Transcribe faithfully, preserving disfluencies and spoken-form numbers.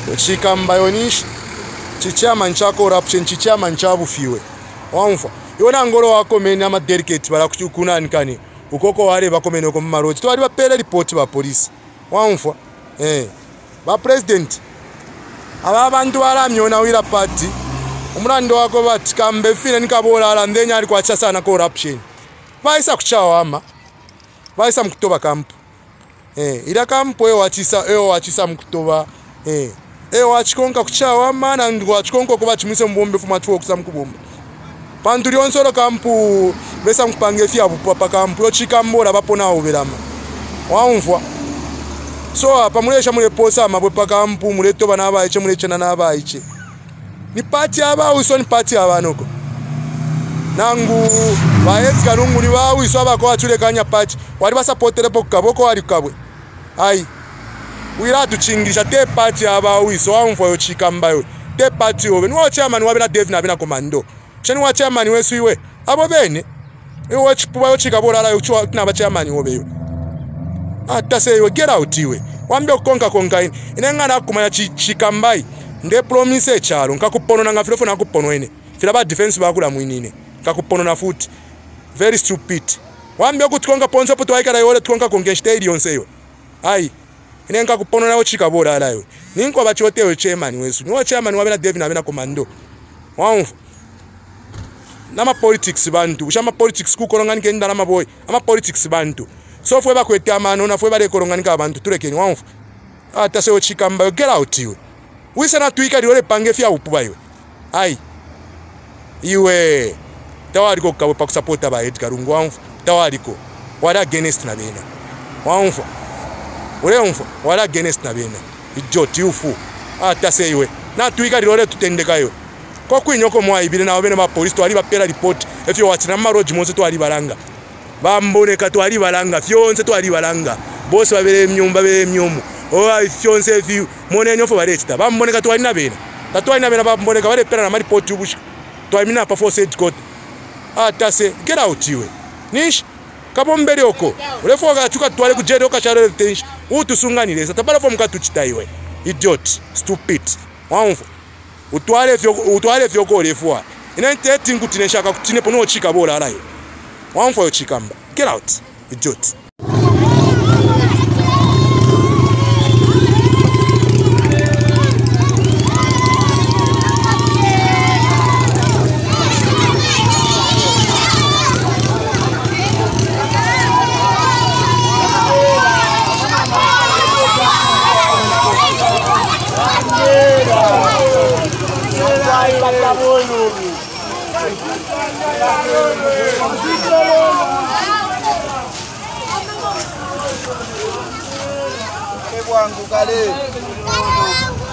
Chikamba yonish chichama ncha corruption chichama ncha bufiwe wamfa yona ngoro wako meni ama delicate bala kuchukuna nkani ukoko wale bakomene ko maroji twali bapera report ba police wamfa eh ba president aba bantu baramyona wira party umurando wako bati kambe fine nikabola ala ndenya ali kwacha sana corruption baisa kuchawa ama baisa mkutoba kampu eh ila kampu yo wachisa yo wachisa mkutoba eh eh wachikonka kuchawa mana ndo wachikonko kuba chimise mbombe fuma tuwo kusa mkubomba pantu lyonsolo kampu besa mkupange fya bupapa kampu yo chikambola bapona oberama waumfwa so apa mulesha mule posa mabwe pakampu mule toba nabayiche mule chena nabayiche ni party aba uso ni party abanoko nangu baezi karungu ni bawu iso abako atule kanya party wali basupportere pokaboko wali kabwe ai wira tuchingisha te party aba uso wamfwa yo chikamba yo te party obe nwo chairman wabe na Dave na bina commando cheni wa chairman wesu iwe abo bene iwe chipuba yo chikabola la yo chwa na ba chairman obe yo ata se yo get out iwe wambe konka konka ine inengana kumanya chikambai nde promise chalo nkakupono na ngafilofo na kupono ine fila ba defense bakula mwinine nkakupono na foot very stupid wambe okutukonga ponzo poto waikala yole tukonga konge stadium seyo ai ine nkakupono na ochikabola ala yo ninko bachotewe chairman wesu no chairman wabe na David na bina commando wamfu nama politics bantu ushama politics kukolongani kenda na maboy ama politics bantu so fwe bakwete amano na fwe bale kolongani ka bantu tulekeni wamfu ata se ochikamba yo get out iwe wisa na tuika liole pange fya upuba iwe ai iwe tawaliko kawe pa kusupporta ba Edgar Lungu wamfu tawaliko wala against na bena wamfu ule wamfu wala against na bena idiot yufu ata se iwe na tuika liole tutendeka iwe ko kwinyoko mwa ibire na bene ba police twali bapera report efyo watina maroji monse twali balanga bamboneka twali balanga fyonse twali balanga boss babere myumba bere myumu owa fyonse fyu monenyo fo barechita bamboneka twali na bena tatwali na bena bamboneka bare pera na report yubush twali mina pa force aid court ata se get out iwe nish kabombere oko ulefo gachuka twali kujere okacharo tensh utusunganire satabala fo mukatuchita iwe idiot stupid wamfu utwale vyo utwale vyo kolefwa ina nteti ngutine shaka kutine pono chika bola alayo wamfo yo chikamba get out idiot Wangu kale